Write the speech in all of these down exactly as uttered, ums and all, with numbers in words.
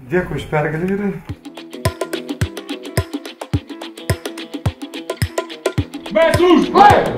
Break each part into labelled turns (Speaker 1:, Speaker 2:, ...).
Speaker 1: Dėkui už pergalę, vyrai.
Speaker 2: Mes už! Vai!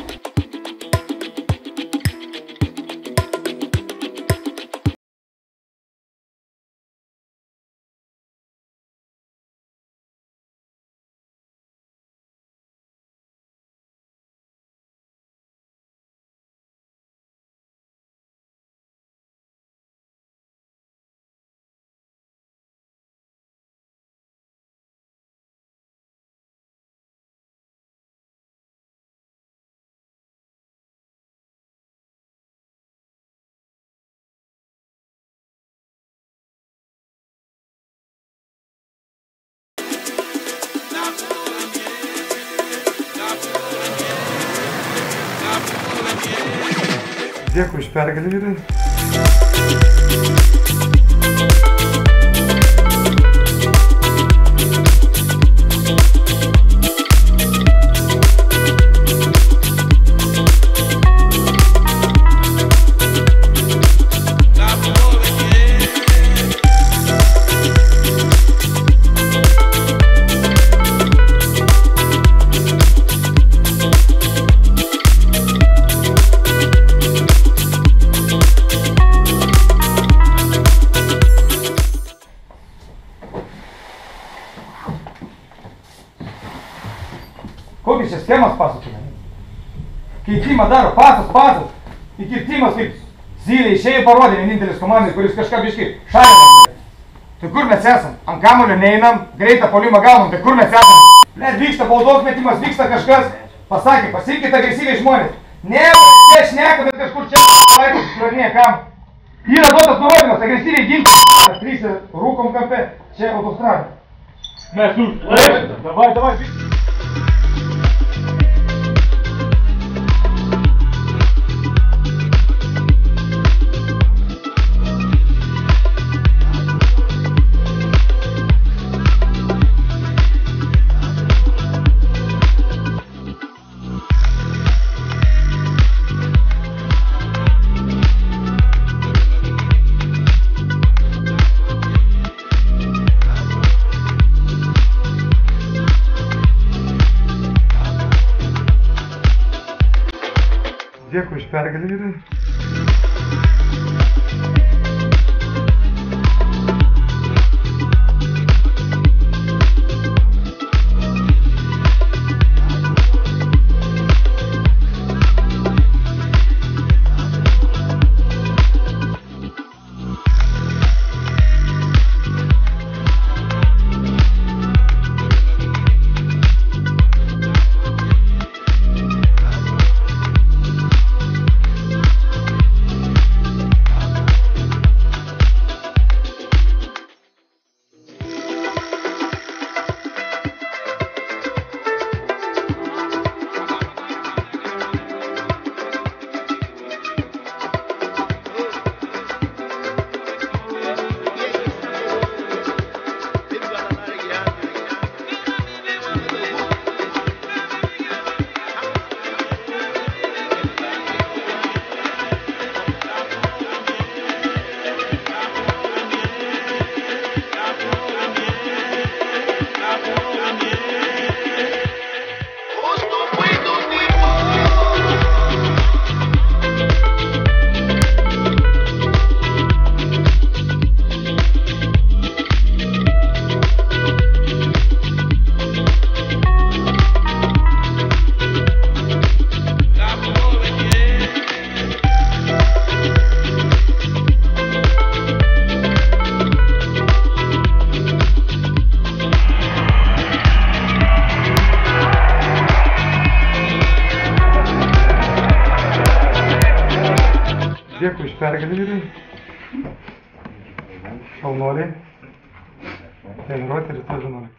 Speaker 1: Dėkui už pergalę, vyrai.
Speaker 3: Kokias čia schemas pasakojame? Keitimą daro, pasas, pasas. Įkirtimas kaip zylė išėjo parodė vienintelis komandai, kuris kažką biškai šalina. Tai kur mes esam? Ant kamulio neinam, greitą polimą gaunam, tai kur mes esam? Net vyksta baudos metimas, vyksta kažkas. Pasakė, pasirinkit agresyviai žmonės. Ne, čia šneka, bet kažkur čia laikas išsivarinėja kam. Yra duotas nurodymas, agresyviai ginti. Trys rūkom kampe, čia autostrada.
Speaker 2: Mes už! Davai, davai!
Speaker 1: Dėkui už pergalę, vyrai. Dėkui už pergalę, vyrai. Šaunuoliai. Treniruoti rytoj vienuoliktą.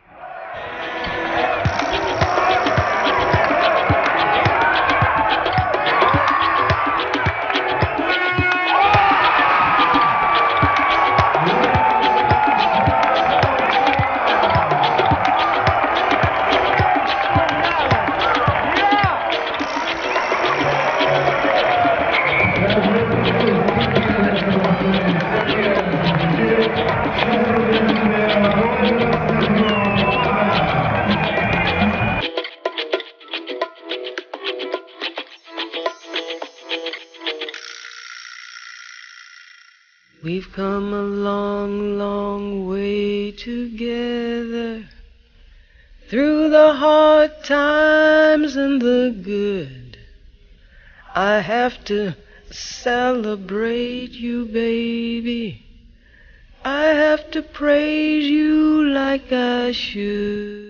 Speaker 4: Thank you. We've come a long, long way together, through the hard times and the good. I have to celebrate you, baby. I have to praise you like I should.